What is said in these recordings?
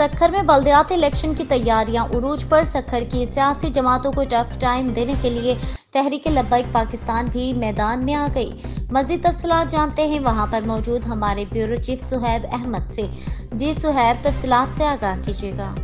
सक्खर में बल्दियाती इलेक्शन की तैयारियां उरूज पर। सक्खर की सियासी जमातों को टफ टाइम देने के लिए तहरीक लब्बैक पाकिस्तान भी मैदान में आ गई। मजीद तफसीलात जानते हैं वहां पर मौजूद हमारे ब्यूरो चीफ सुहैब अहमद से। जी सुहैब, तफसीलात से आगाह कीजिएगा।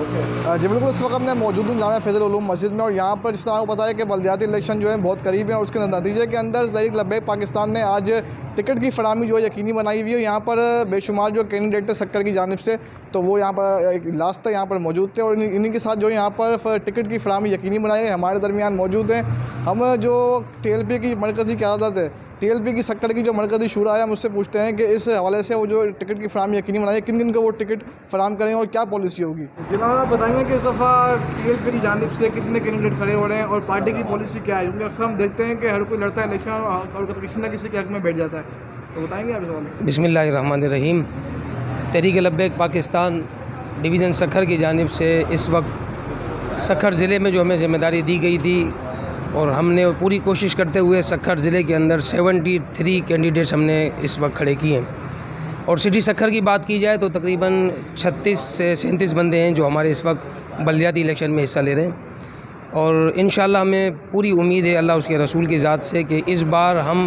जी बिल्कुल, इस वक्त मैं मौजूद हूँ जामिया फैज़ल उलूम मस्जिद में, और यहाँ पर जिस तरह आपको पता है कि बल्दियाती इलेक्शन जो है बहुत करीब है, और उसके नतीजे के अंदर तहरीक लब्बैक पाकिस्तान ने आज टिकट की फराहमी जो है यकीनी बनाई हुई है। यहाँ पर बेशुमार जो कैंडिडेट थे सक्खर की जानिब से, तो वो यहाँ पर एक लास्ट तक यहाँ पर मौजूद थे, और इन्हीं के साथ जो यहाँ पर टिकट की फराहमी यकीनी बनाई है। हमारे दरमियान मौजूद हैं हम जो TLP की मरकज़ी क़यादत है, TLP की सक्खर की जो मरकज़ी शूरा है, हम उससे पूछते हैं कि इस हवाले से वो जो टिकट की फराहमी यकीनी बनाई है, किन किन को वो टिकट फराहम करेंगे और क्या पॉलिसी होगी। जनाब आप बताएंगे कि इस दफ़ा TLP की जानिब से कितने कैंडिडेट खड़े हो रहे हैं और पार्टी की पॉलिसी क्या है, क्योंकि अक्सर हम देखते हैं कि हर कोई लड़ता है इलेक्शन और किसी न किसी के हक में बैठ जाता है, तो बताएंगे आप इस हवाले। बिस्मिल्लाहिर्रहमानिर्रहीम। तहरीक लब्बैक पाकिस्तान डिवीज़न सक्खर की जानिब से इस वक्त सक्खर ज़िले में जो हमें ज़िम्मेदारी दी गई थी, और हमने पूरी कोशिश करते हुए सक्खर ज़िले के अंदर 73 कैंडिडेट्स हमने इस वक्त खड़े किए हैं। और सिटी सक्खर की बात की जाए तो तकरीबन 36 से 37 बंदे हैं जो हमारे इस वक्त बल्दियाती इलेक्शन में हिस्सा ले रहे हैं। और इंशाअल्लाह हमें पूरी उम्मीद है अल्लाह उसके रसूल की ज़ात से कि इस बार हम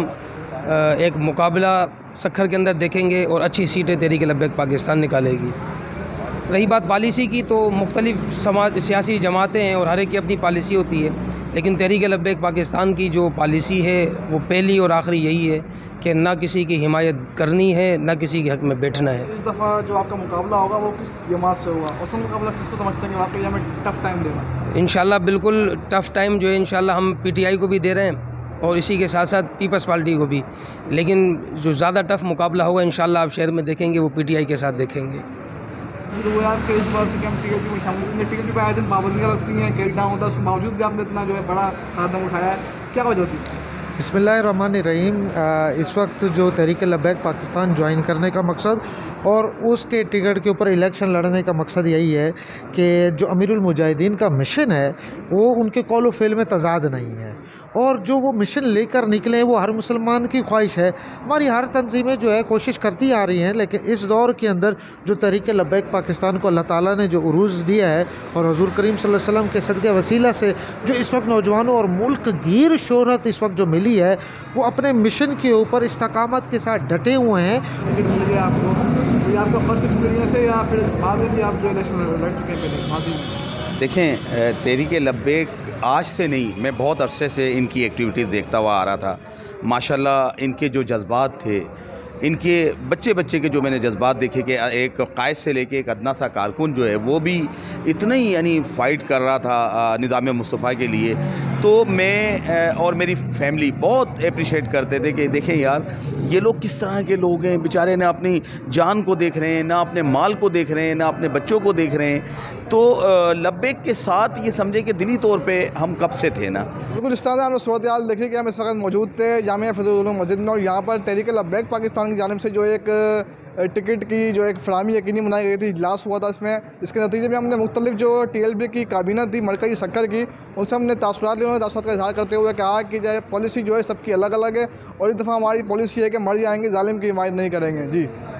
एक मुकाबला सक्खर के अंदर देखेंगे और अच्छी सीटें तहरीक लब्बैक पाकिस्तान निकालेगी। रही बात पॉलिसी की, तो मुख्तलिफ सियासी जमातें हैं और हर एक की अपनी पॉलिसी होती है, लेकिन तहरीक लब्बैक पाकिस्तान की जो पॉलिसी है वो पहली और आखिरी यही है कि ना किसी की हिमायत करनी है, ना किसी के हक़ में बैठना है। इस दफ़ा जो आपका मुकाबला होगा वो किस जमात से होगा, उसका मुकाबला किसको समझते हैं कि आपके यहाँ में टफ़ टाइम देगा? इंशाअल्लाह बिल्कुल टफ़ टाइम जो है इंशाअल्लाह हम PTI को भी दे रहे हैं और इसी के साथ साथ पीपल्स पार्टी को भी, लेकिन जो ज़्यादा टफ़ मुकाबला होगा इंशाअल्लाह आप शहर में देखेंगे वो PTI के साथ देखेंगे। तो वो यार इस बार से कि हम TLP में शामिल, TLP पर आए दिन पाबंदियाँ लगती हैं, कैलडाउन होता है, उसके बावजूद भी आपने इतना जो है बड़ा कदम उठाया है, क्या वजह थी इसकी? बिस्मिल्लाहिर्रहमानिर्रहीम। इस वक्त जो तहरीक लब्बैक पाकिस्तान ज्वाइन करने का मकसद और उसके टिकट के ऊपर इलेक्शन लड़ने का मकसद यही है कि जो अमीरुल मुजाहिदीन का मिशन है वो उनके कौल व फ़ेल में तज़ाद नहीं है, और जो वो मिशन लेकर निकले हैं वो हर मुसलमान की ख्वाहिश है। हमारी हर तंजीमें जो है कोशिश करती आ रही हैं, लेकिन इस दौर के अंदर जो तहरीक लब्बैक पाकिस्तान को अल्लाह ताला ने जो उरूज दिया है और हुज़ूर करीम सल्लल्लाहु अलैहि वसल्लम के सदक़े वसीला से जो इस वक्त नौजवानों और मुल्क गिर शोहरत इस वक्त जो मिली है, वो अपने मिशन के ऊपर इस्तकामत के साथ डटे हुए हैं। ये आपका फर्स्ट एक्सपीरियंस है या फिर बाद में भी आप जो इलेक्शन लड़ चुके हैं माजी में? देखें, तहरीक लब्बैक आज से नहीं, मैं बहुत अरसे से इनकी एक्टिविटीज़ देखता हुआ आ रहा था। माशाल्लाह इनके जो जज्बात थे, इनके बच्चे के जो मैंने जज्बात देखे कि एक कायद से लेके एक अदना सा कारकुन जो है वो भी इतना ही यानी फ़ाइट कर रहा था निज़ाम मुस्तफ़ा के लिए, तो मैं और मेरी फैमिली बहुत अप्रिशिएट करते थे कि देखें यार ये लोग किस तरह के लोग हैं, बेचारे ना अपनी जान को देख रहे हैं, ना अपने माल को देख रहे हैं, ना अपने बच्चों को देख रहे हैं। तो लब्बैक के साथ ये समझे कि दिली तौर पे हम कब से थे ना। बिल्कुल इस तरह सूरत हाल देखिए कि हम इस वक्त मौजूद थे जामिया फैज़ल उलूम मस्जिद में, और यहाँ पर तहरीक लब्बैक पाकिस्तान की जानिब से जो एक टिकट की जो एक फराहमी यकीनी बनाई गई थी, इजलास हुआ था इसमें। इसके नतीजे में हमने मुख्तलिफ जो TLP की काबीना थी मरकज़ी सक्खर की, उनसे हमने तासुरात लिए, तासुरात का इज़हार करते हुए कहा कि जो पॉलिसी जो है सबकी अलग अलग है, और इस दफ़ा हमारी पॉलिसी है कि मर जाएंगे, जालिम की हिमायत नहीं करेंगे। जी।